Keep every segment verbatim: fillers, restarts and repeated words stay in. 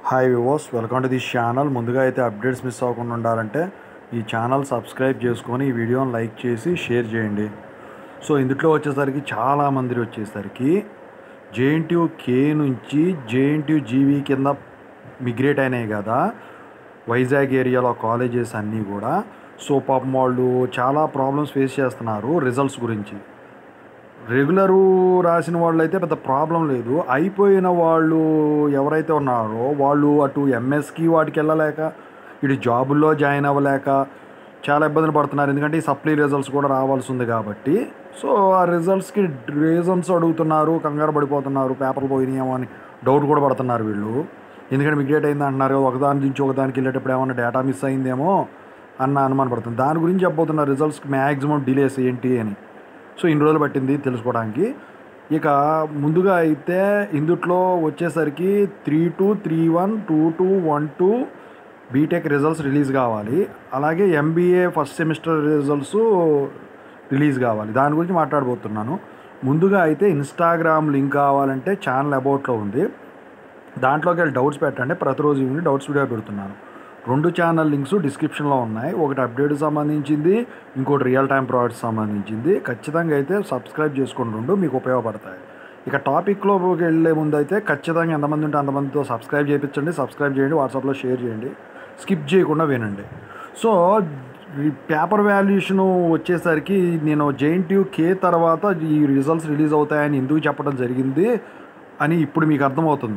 Hi viewers, welcome to this channel. ముందుగా అయితే updates miss అవ్వకుండా ఉండాలంటే ఈ ఛానల్ సబ్స్క్రైబ్ చేసుకొని ఈ వీడియోని లైక్ చేసి షేర్ చేయండి. సో ఇందులో వచ్చేసరికి చాలామంది వచ్చేసరికి జేఎన్టీయూ కే నుంచి జేఎన్టీయూ జీవీ కింద మిగ్రేట్ అయినాయి కదా వైజాగ్ ఏరియాలో కాలేజెస్ అన్నీ కూడా. సో పాపం వాళ్ళు చాలా ప్రాబ్లమ్స్ ఫేస్ చేస్తున్నారు రిజల్ట్స్ గురించి. రెగ్యులరు రాసిన వాళ్ళు అయితే పెద్ద ప్రాబ్లం లేదు. అయిపోయిన వాళ్ళు ఎవరైతే ఉన్నారో వాళ్ళు అటు ఎంఎస్కి వాటికి వెళ్ళలేక ఇటు జాబుల్లో జాయిన్ అవ్వలేక చాలా ఇబ్బందులు పడుతున్నారు. ఎందుకంటే ఈ సప్లీ రిజల్ట్స్ కూడా రావాల్సి ఉంది కాబట్టి. సో ఆ రిజల్ట్స్కి రీజన్స్ అడుగుతున్నారు, కంగారు పడిపోతున్నారు, పేపర్లు పోయినాయేమో అని డౌట్ కూడా పడుతున్నారు వీళ్ళు. ఎందుకంటే మిగ్రేట్ అయింది అంటున్నారు, ఒకదాని నుంచి ఒకదానికి వెళ్ళేటప్పుడు ఏమన్నా డేటా మిస్ అయిందేమో అన్న అనుమానం పడుతుంది. దాని గురించి చెప్పబోతున్నారు రిజల్ట్స్కి మ్యాక్సిమం డిలేస్ ఏంటి అని. సో ఇన్ని రోజులు పట్టింది తెలుసుకోవడానికి. ఇక ముందుగా అయితే ఇందుట్లో వచ్చేసరికి three two three one two two one two B Tech results release కావాలి. అలాగే MBA first semester results release కావాలి. దాని గురించి మాట్లాడబోతున్నాను. ముందుగా అయితే ఇన్స్టాగ్రామ్ లింక్ కావాలంటే ఛానల్ అబౌట్లో ఉంది, దాంట్లోకి వెళ్ళి డౌట్స్ పెట్టండి. ప్రతిరోజు ఈవినింగ్ డౌట్స్ వీడియో పెడుతున్నాను. రెండు ఛానల్ లింక్స్ డిస్క్రిప్షన్లో ఉన్నాయి. ఒకటి అప్డేట్కి సంబంధించింది, ఇంకోటి రియల్ టైం ప్రోడక్ట్స్ సంబంధించింది. ఖచ్చితంగా అయితే సబ్స్క్రైబ్ చేసుకుని రెండు మీకు ఉపయోగపడతాయి. ఇక టాపిక్లోకి వెళ్ళే ముందు అయితే ఖచ్చితంగా ఎంతమంది ఉంటే అంతమందితో సబ్స్క్రైబ్ చేయించండి, సబ్స్క్రైబ్ చేయండి, వాట్సాప్లో షేర్ చేయండి, స్కిప్ చేయకుండా వినండి. సో ఈ పేపర్ వాల్యుయేషన్ వచ్చేసరికి నేను జేఎన్టీయూ కే తర్వాత ఈ రిజల్ట్స్ రిలీజ్ అవుతాయని ఎందుకు చెప్పడం జరిగింది అని ఇప్పుడు మీకు అర్థమవుతుంది.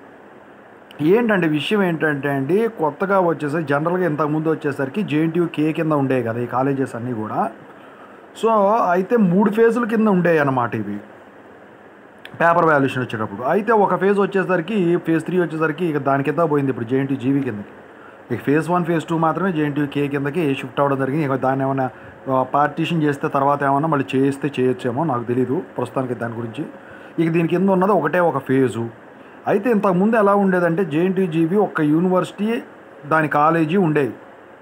ఏంటంటే విషయం ఏంటంటే అండి, కొత్తగా వచ్చేసరికి జనరల్గా ఇంతకుముందు వచ్చేసరికి జేఎన్టీయూ కే కింద ఉండేవి కదా ఈ కాలేజెస్ అన్నీ కూడా. సో అయితే మూడు ఫేజుల కింద ఉండేవి అన్నమాట ఇవి పేపర్ వాల్యుయేషన్ వచ్చేటప్పుడు. అయితే ఒక ఫేజ్ వచ్చేసరికి ఫేజ్ త్రీ వచ్చేసరికి ఇక దాని కింద పోయింది ఇప్పుడు జేఎన్టీయూ జీవీ కిందకి. ఇక ఫేజ్ వన్ ఫేజ్ టూ మాత్రమే జేఎన్టీయూ కే కిందకి షిఫ్ట్ అవ్వడం జరిగింది. ఇక దాన్ని ఏమైనా పార్టీషన్ చేస్తే తర్వాత ఏమన్నా మళ్ళీ చేస్తే చేయొచ్చేమో నాకు తెలీదు ప్రస్తుతానికి దాని గురించి. ఇక దీని కింద ఉన్నది ఒకటే ఒక ఫేజు. అయితే ఇంతకుముందు ఎలా ఉండేదంటే జేఎన్టీయూ జీవీ ఒక యూనివర్సిటీ దాని కాలేజీ ఉండేవి,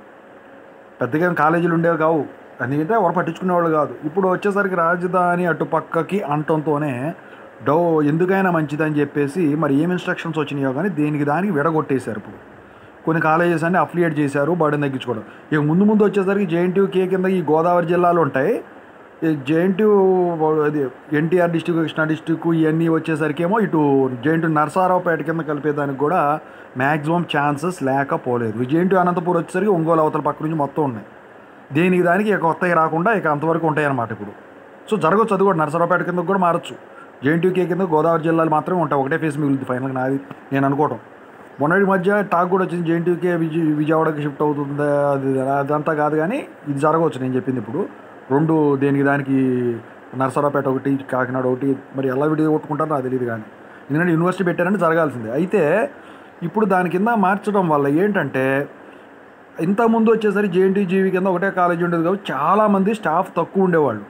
పెద్దగా కాలేజీలు ఉండేవి కావు, ఎందుకంటే ఎవరు పట్టించుకునేవాళ్ళు కాదు. ఇప్పుడు వచ్చేసరికి రాజధాని అటుపక్కకి అంటంతోనే డౌ ఎందుకైనా మంచిదని చెప్పేసి మరి ఏం ఇన్స్ట్రక్షన్స్ వచ్చినాయో కానీ దేనికి దానికి విడగొట్టేశారు. ఇప్పుడు కొన్ని కాలేజెస్ అన్ని అఫిలియేట్ చేశారు బర్డెన్ తగ్గించుకోవడం. ఇక ముందు ముందు వచ్చేసరికి జేఎన్టీయూ కే కింద ఈ గోదావరి జిల్లాలు ఉంటాయి, జేఎన్టీయూ అది ఎన్టీఆర్ డిస్టిక్, కృష్ణా డిస్టిక్ ఇవన్నీ వచ్చేసరికి ఏమో ఇటు జేఎన్టీయూ నరసారావుపేట కింద కలిపేదానికి కూడా మ్యాక్సిమం ఛాన్సెస్ లేకపోలేదు. జేఎన్టీయూ అనంతపూర్ వచ్చేసరికి ఒంగోలు అవతల పక్క నుంచి మొత్తం ఉన్నాయి. దేనికి దానికి ఇక కొత్తగా రాకుండా ఇక అంతవరకు ఉంటాయి అన్నమాట ఇప్పుడు. సో జరగచ్చు, అది కూడా నరసారావుపేట కింద కూడా మారచ్చు. జేఎన్టీయూ కే కింద గోదావరి జిల్లాలు మాత్రమే ఉంటాయి, ఒకటే ఫేస్ మిగులుతుంది ఫైనల్గా నాది నేను అనుకోవటం. మొన్నటి మధ్య టాక్ కూడా వచ్చింది జేఎన్టీయూ కే విజయ విజయవాడకి షిఫ్ట్ అవుతుంది, అది అదంతా కాదు కానీ ఇది జరగవచ్చు నేను చెప్పింది. ఇప్పుడు రెండు దేనికి దానికి నరసరావుపేట ఒకటి, కాకినాడ ఒకటి, మరి ఎలా విడిగా కొట్టుకుంటారో నాకు తెలియదు కానీ ఎందుకంటే యూనివర్సిటీ పెట్టారంటే జరగాల్సిందే. అయితే ఇప్పుడు దాని కింద మార్చడం వల్ల ఏంటంటే ఇంతకుముందు వచ్చేసరికి జేఎన్టీయూ జీవీ కింద ఒకటే కాలేజీ ఉండేది కాబట్టి చాలామంది స్టాఫ్ తక్కువ ఉండేవాళ్ళు,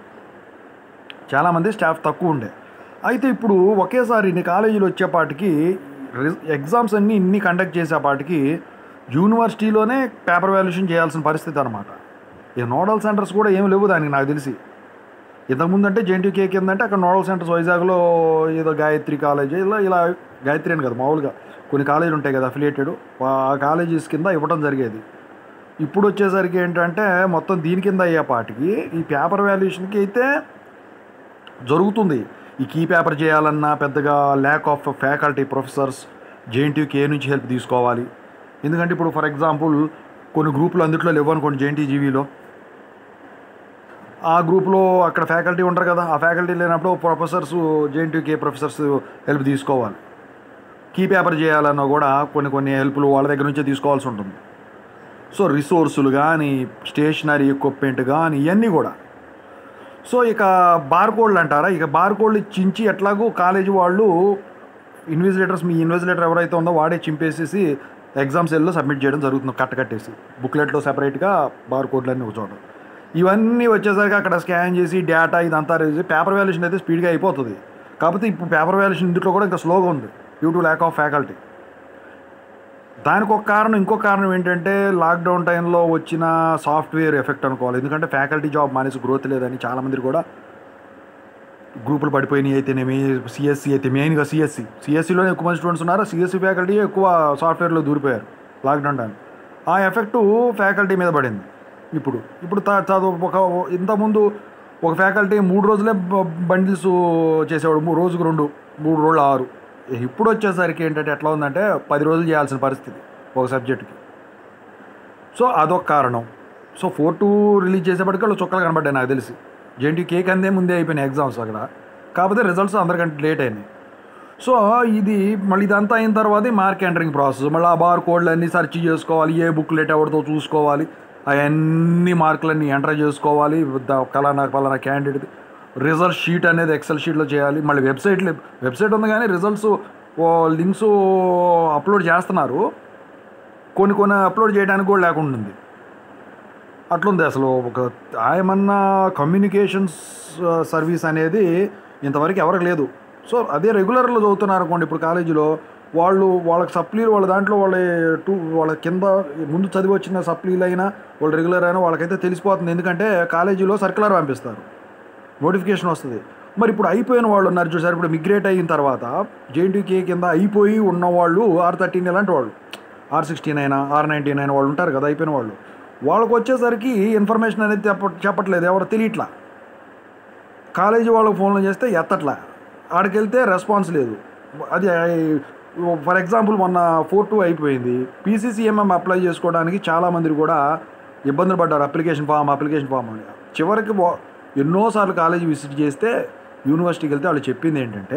చాలామంది స్టాఫ్ తక్కువ ఉండే. అయితే ఇప్పుడు ఒకేసారి ఇన్ని కాలేజీలు వచ్చేపాటికి ఎగ్జామ్స్ అన్నీ ఇన్ని కండక్ట్ చేసేపాటికి యూనివర్సిటీలోనే పేపర్ వాల్యుయేషన్ చేయాల్సిన పరిస్థితి అనమాట. ఇక నోడల్ సెంటర్స్ కూడా ఏమి లేవు దానికి నాకు తెలిసి. ఇంతకుముందు అంటే జేఎన్టీయూ కే కింద అంటే అక్కడ నోడల్ సెంటర్స్ వైజాగ్లో ఏదో గాయత్రి కాలేజీ ఇలా ఇలా గాయత్రి అని కదా మామూలుగా కొన్ని కాలేజీలు ఉంటాయి కదా అఫిలియేటెడ్, ఆ కాలేజీస్ కింద ఇవ్వడం జరిగేది. ఇప్పుడు వచ్చేసరికి ఏంటంటే మొత్తం దీని కింద అయ్యేపాటికి ఈ పేపర్ వాల్యుయేషన్కి అయితే జరుగుతుంది. ఈ కీ పేపర్ చేయాలన్నా పెద్దగా lack of faculty professors JNTU కే నుంచి హెల్ప్ తీసుకోవాలి. ఎందుకంటే ఇప్పుడు ఫర్ ఎగ్జాంపుల్ కొన్ని గ్రూపులు అందుట్లో లేవు అనుకోండి జేఎన్టీయూ జీవీలో, ఆ గ్రూప్లో అక్కడ ఫ్యాకల్టీ ఉంటారు కదా, ఆ ఫ్యాకల్టీ లేనప్పుడు ప్రొఫెసర్స్ జేఎన్టీయూ కే ప్రొఫెసర్స్ హెల్ప్ తీసుకోవాలి. కీ పేపర్ చేయాలన్నా కూడా కొన్ని కొన్ని హెల్ప్లు వాళ్ళ దగ్గర నుంచే తీసుకోవాల్సి ఉంటుంది. సో రిసోర్సులు కానీ స్టేషనరీ ఎక్విప్మెంట్ కానీ ఇవన్నీ కూడా. సో ఇక బార్కోడ్లు అంటారా, ఇక బార్కోడ్లు చించి ఎట్లాగూ కాలేజీ వాళ్ళు ఇన్విజిలేటర్స్ మీ ఇన్విజిలేటర్ ఎవరైతే ఉందో వాడే చింపేసేసి ఎగ్జామ్ సెల్లో సబ్మిట్ చేయడం జరుగుతుంది, కట్ట కట్టేసి బుక్లెట్లో సెపరేట్గా బార్కోడ్లన్నీ ఒక చోట. ఇవన్నీ వచ్చేసరికి అక్కడ స్కాన్ చేసి డేటా ఇదంతా చేసి పేపర్ వాల్యుయేషన్ అయితే స్పీడ్గా అయిపోతుంది. కాకపోతే ఇప్పుడు పేపర్ వాల్యుయేషన్ ఇందులో కూడా ఇంకా స్లోగా ఉంది due to lack of faculty. దానికి ఒక కారణం, ఇంకొక కారణం ఏంటంటే లాక్డౌన్ టైంలో వచ్చిన సాఫ్ట్వేర్ ఎఫెక్ట్ అనుకోవాలి. ఎందుకంటే ఫ్యాకల్టీ జాబ్ మానేసి గ్రోత్ లేదని చాలామంది కూడా గ్రూపులు పడిపోయినాయి అయితేనేమి, సిఎస్సి అయితే మెయిన్గా సిఎస్సి సిఎస్సిలోనే ఎక్కువ మంది స్టూడెంట్స్ ఉన్నారు, సిఎస్సి ఫ్యాకల్టీ ఎక్కువ సాఫ్ట్వేర్లో దూరిపోయారు లాక్డౌన్ టైం. ఆ ఎఫెక్టు ఫ్యాకల్టీ మీద పడింది. ఇప్పుడు ఇప్పుడు చదువు ఒక ఇంతకుముందు ఒక ఫ్యాకల్టీ మూడు రోజులే బండిల్స్ చేసేవాడు, రోజుకు రెండు మూడు రోజులు ఆరు. ఇప్పుడు వచ్చేసరికి ఏంటంటే ఎట్లా ఉందంటే పది రోజులు చేయాల్సిన పరిస్థితి ఒక సబ్జెక్టుకి. సో అదొక కారణం. సో ఫోర్ టూ రిలీజ్ చేసేప్పటికీ వాళ్ళు చుక్కలు కనబడ్డాయి నాకు తెలిసి. జేఎన్టీ కేక్ అందే ముందే అయిపోయినాయి ఎగ్జామ్స్ అక్కడ, కాకపోతే రిజల్ట్స్ అందరికంటే లేట్ అయినాయి. సో ఇది మళ్ళీ ఇదంతా అయిన తర్వాత మార్క్ ఎంటరింగ్ ప్రాసెస్, మళ్ళీ ఆ బార్ కోడ్లు అన్నీ సెర్చ్ చేసుకోవాలి, ఏ బుక్ లేట్ ఎవరితో చూసుకోవాలి, అవన్నీ మార్కులన్నీ ఎంటర్ చేసుకోవాలి, పలానా పలానా క్యాండిడేట్ రిజల్ట్ షీట్ అనేది ఎక్సెల్ షీట్లో చేయాలి. మళ్ళీ వెబ్సైట్లు వెబ్సైట్ ఉంది కానీ రిజల్ట్స్ లింక్స్ అప్లోడ్ చేస్తున్నారు, కొన్ని కొన్ని అప్లోడ్ చేయడానికి కూడా లేకుండా ఉంది. అట్లుంది అసలు. ఒక ఏమన్నా కమ్యూనికేషన్స్ సర్వీస్ అనేది ఇంతవరకు ఎవరికి లేదు. సో అదే రెగ్యులర్లో చదువుతున్నారు అనుకోండి ఇప్పుడు కాలేజీలో, వాళ్ళు వాళ్ళకి సప్లీలు వాళ్ళ దాంట్లో వాళ్ళ టూ వాళ్ళ కింద ముందు చదివి వచ్చిన సప్లీలు అయినా వాళ్ళు రెగ్యులర్ అయినా వాళ్ళకైతే తెలిసిపోతుంది. ఎందుకంటే కాలేజీలో సర్క్యులర్ పంపిస్తారు, నోటిఫికేషన్ వస్తుంది. మరి ఇప్పుడు అయిపోయిన వాళ్ళు ఉన్నారు చూసారు, ఇప్పుడు మిగ్రేట్ అయిన తర్వాత జేఎన్టీకే కింద అయిపోయి ఉన్నవాళ్ళు ఆర్ థర్టీన్ ఇలాంటి వాళ్ళు, ఆర్ సిక్స్టీన్ అయినా ఆర్ నైన్టీన్ అయినా వాళ్ళు ఉంటారు కదా అయిపోయిన వాళ్ళు, వాళ్ళకు వచ్చేసరికి ఇన్ఫర్మేషన్ అనేది చెప్ప చెప్పట్లేదు ఎవరు తెలియట్లా. కాలేజీ వాళ్ళకి ఫోన్లు చేస్తే ఎత్తట్లా, ఆడికి వెళ్తే రెస్పాన్స్ లేదు. అది ఫర్ ఎగ్జాంపుల్ మొన్న ఫోర్ టూ అయిపోయింది, పీసీసీఎంఎం అప్లై చేసుకోవడానికి చాలామంది కూడా ఇబ్బందులు పడ్డారు. అప్లికేషన్ ఫామ్ అప్లికేషన్ ఫామ్ అని చివరికి ఎన్నోసార్లు కాలేజీ విజిట్ చేస్తే యూనివర్సిటీకి వెళ్తే వాళ్ళు చెప్పింది ఏంటంటే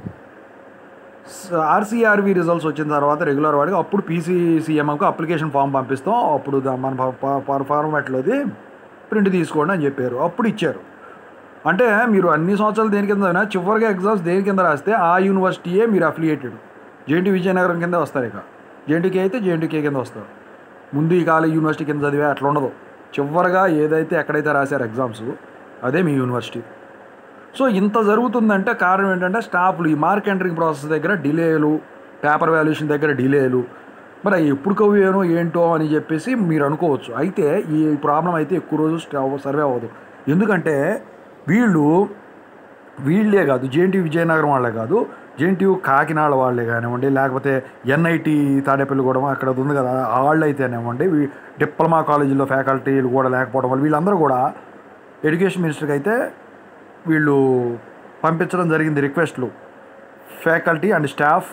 ఆర్సీఆర్వి రిజల్ట్స్ వచ్చిన తర్వాత రెగ్యులర్ వాడికి అప్పుడు పీసీసీఎంఎంకి అప్లికేషన్ ఫామ్ పంపిస్తాం, అప్పుడు మన ఫార్మాట్లోది ప్రింట్ తీసుకోండి అని చెప్పారు. అప్పుడు ఇచ్చారు. అంటే మీరు అన్ని సంవత్సరాలు దేని కింద అయినా చివరిగా ఎగ్జామ్స్ దేని కింద రాస్తే ఆ యూనివర్సిటీయే మీరు అఫిలియేటెడ్. జేఎన్టీ విజయనగరం కింద వస్తారు, ఇక జేఎన్టీకే అయితే జేఎన్టీకే కింద వస్తారు. ముందు ఈ కాలేజ్ యూనివర్సిటీ కింద చదివే అట్లా ఉండదు. చివరిగా ఏదైతే ఎక్కడైతే రాశారు ఎగ్జామ్స్ అదే మీ యూనివర్సిటీ. సో ఇంత జరుగుతుందంటే కారణం ఏంటంటే స్టాఫ్లు ఈ మార్క్ ఎంటరింగ్ ప్రాసెస్ దగ్గర డిలేలు, పేపర్ వాల్యుయేషన్ దగ్గర డిలేలు, మరి ఎప్పుడు కవ్వేనో ఏంటో అని చెప్పేసి మీరు అనుకోవచ్చు. అయితే ఈ ప్రాబ్లం అయితే ఎక్కువ రోజు సర్వే అవ్వదు. ఎందుకంటే వీళ్ళు వీళ్ళే కాదు, జేఎన్టీ విజయనగరం వాళ్ళే కాదు, జేఎన్టీ కాకినాడ వాళ్ళే కానివ్వండి, లేకపోతే ఎన్ఐటి తాడేపల్లిగూడెం అక్కడ ఉంది కదా వాళ్ళు అయితేనేవ్వండి, డిప్లొమా కాలేజీలో ఫ్యాకల్టీలు కూడా లేకపోవడం వల్ల వీళ్ళందరూ కూడా ఎడ్యుకేషన్ మినిస్టర్కి అయితే వీళ్ళు పంపించడం జరిగింది రిక్వెస్ట్లు, ఫ్యాకల్టీ అండ్ స్టాఫ్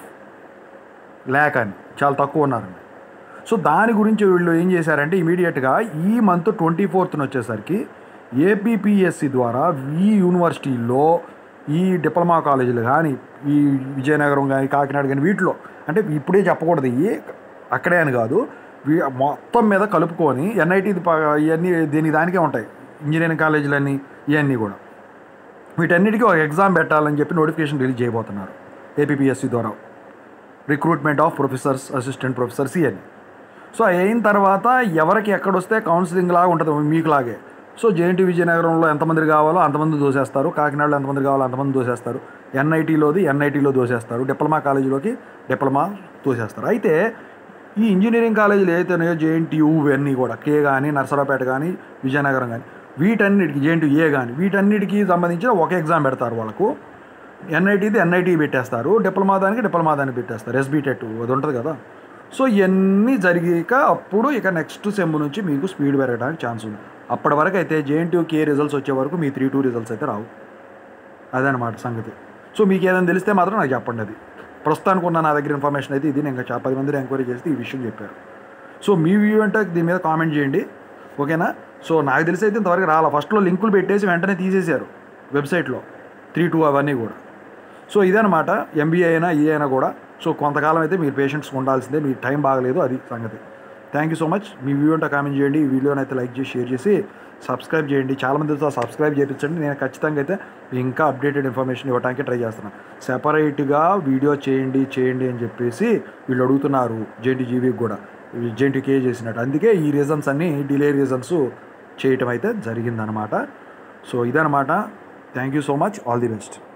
లేక అని, చాలా తక్కువ ఉన్నారండి. సో దాని గురించి వీళ్ళు ఏం చేశారంటే ఇమీడియట్గా ఈ మంత్ ట్వంటీ ఫోర్త్న వచ్చేసరికి ఏపీపీఎస్సి ద్వారా ఈ యూనివర్సిటీల్లో ఈ డిప్లొమా కాలేజీలు కానీ ఈ విజయనగరం కానీ కాకినాడ కానీ వీటిలో అంటే ఇప్పుడే చెప్పకూడదు ఇవి అక్కడే అని కాదు, మొత్తం మీద కలుపుకొని ఎన్ఐటి ఇవన్నీ దీనికి దానికే ఉంటాయి ఇంజనీరింగ్ కాలేజీలన్నీ ఇవన్నీ కూడా, వీటన్నిటికీ ఒక ఎగ్జామ్ పెట్టాలని చెప్పి నోటిఫికేషన్ రిలీజ్ చేయబోతున్నారు ఏపీపీఎస్సి ద్వారా, recruitment of professors assistant professors ఇవన్నీ. సో అయిన తర్వాత ఎవరికి ఎక్కడొస్తే కౌన్సిలింగ్ లాగా ఉంటుంది మీకులాగే. సో జేఎన్టీ విజయనగరంలో ఎంతమంది కావాలో అంతమంది దోసేస్తారు, కాకినాడలో ఎంతమంది కావాలో అంతమంది దోసేస్తారు, ఎన్ఐటీలోది ఎన్ఐటీలో దోసేస్తారు, డిప్లొమా కాలేజీలోకి డిప్లొమా దోసేస్తారు. అయితే ఈ ఇంజనీరింగ్ కాలేజీలు ఏదైతున్నాయో జేఎన్టీయూ ఇవన్నీ కూడా కే కానీ నర్సరావుపేట కానీ విజయనగరం కానీ వీటన్నిటికి జేఎన్టీయూ కానీ వీటన్నిటికీ సంబంధించిన ఒక ఎగ్జామ్ పెడతారు వాళ్ళకు. ఎన్ఐటీది ఎన్ఐటీ పెట్టేస్తారు, డిప్లొమా దానికి డిప్లొమా దానికి పెట్టేస్తారు, ఎస్బీటెట్ అది ఉంటుంది కదా. సో ఇవన్నీ జరిగాక అప్పుడు ఇక నెక్స్ట్ సెమ్ నుంచి మీకు స్పీడ్ పెరగడానికి ఛాన్స్ ఉంది. అప్పటి వరకు అయితే జేఎన్టీయూకి ఏ రిజల్ట్స్ వచ్చే వరకు మీ త్రీ టూ రిజల్ట్స్ అయితే రావు, అదనమాట సంగతి. సో మీకు ఏదైనా తెలిస్తే మాత్రం నాకు చెప్పండి. అది ప్రస్తుతానికి ఉన్న నా దగ్గర ఇన్ఫర్మేషన్ అయితే ఇది. నేను ఇంకా పది మందిని ఎంక్వైరీ చేస్తే ఈ విషయం చెప్పారు. సో మీ వ్యూ అంటే దీని మీద కామెంట్ చేయండి, ఓకేనా. సో నాకు తెలిసి అయితే ఇంతవరకు రాలా, ఫస్ట్లో లింకులు పెట్టేసి వెంటనే తీసేశారు వెబ్సైట్లో త్రీ టూ అవన్నీ కూడా. సో ఇదనమాట ఎంబీఏ అయినా ఏ అయినా కూడా. సో కొంతకాలం అయితే మీరు పేషెంట్స్ ఉండాల్సిందే, మీ టైం బాగలేదు, అది సంగతి. Thank you so much. మీ వీడియో అంటే కామెంట్ చేయండి, ఈ వీడియోని అయితే లైక్ చేసి షేర్ చేసి సబ్స్క్రైబ్ చేయండి. చాలామందితో సబ్స్క్రైబ్ చేయించండి, నేను ఖచ్చితంగా అయితే ఇంకా అప్డేటెడ్ ఇన్ఫర్మేషన్ ఇవ్వడానికి ట్రై చేస్తున్నాను. సెపరేట్గా వీడియో చేయండి చేయండి అని చెప్పేసి వీళ్ళు అడుగుతున్నారు జేఎన్టీ జీవీకి కూడా, జేఎన్టీకే చేసినట్టు. అందుకే ఈ రీజన్స్ అన్నీ డిలే రీజన్స్ చేయటం అయితే జరిగిందనమాట. సో ఇదనమాట. Thank you so much. All the best.